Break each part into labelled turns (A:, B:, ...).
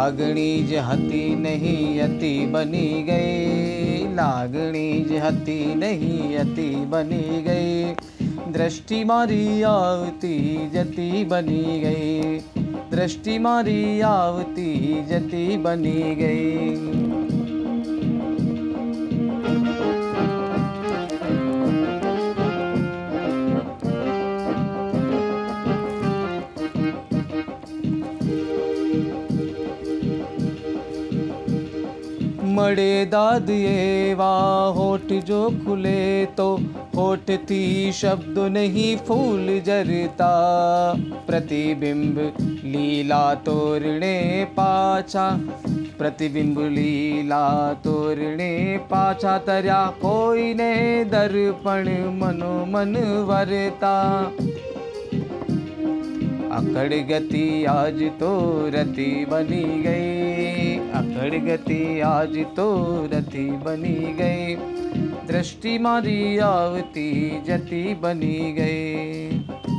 A: लागणी जहती नहीं अति बनी गई, लागणी जहती नहीं अति बनी गई, दृष्टि मारी आवती जति बनी गई, दृष्टि मारी आवती जति बनी गई। मड़े दाद ये वा होठ जो खुले तो होठ थी शब्द नहीं फूल जरता, प्रतिबिंब लीला तोरणे पाछा, प्रतिबिंब लीला तोरणे पाछा, तरया कोई ने दर्पण मनो मन वरता, अकड़ गति आज तो रति बनी गई, अकड़ गति आज तो रति बनी गई, दृष्टि मारी आवती जति बनी गई।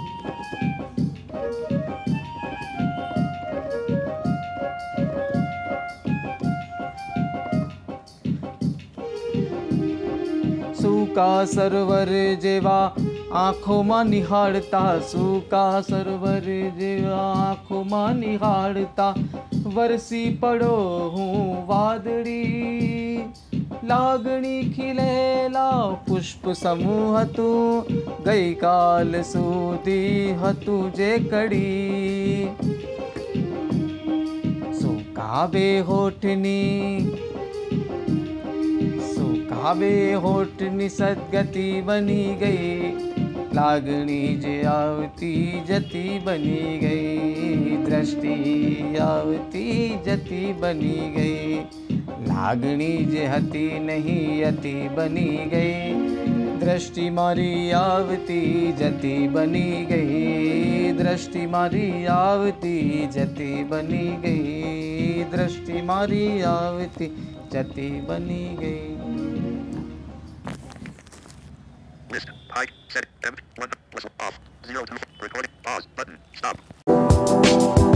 A: सूका सरोवर जेवा आँखों में निहारता, सूका सरोवर जेवा आँखों में निहारता, वरसी पड़ो हूँ वादड़ी, लागणी खिलेला पुष्प समूह तू, गई काल सूती हतु जे कड़ी, सूका बे होठनी, सूकाबे होठनी सदगति बनी गई, लागणी जे आवती जति बनी गई, दृष्टि आवती जति बनी गई, लागणी जे हती नहीं अति बनी गई, दृष्टि मारी आवती जति बनी गई, दृष्टि मारी आवती जति बनी गई, दृष्टि मारी आवती जति बनी गई।
B: List. I set M1 whistle off. 0 to recording pause button. Stop.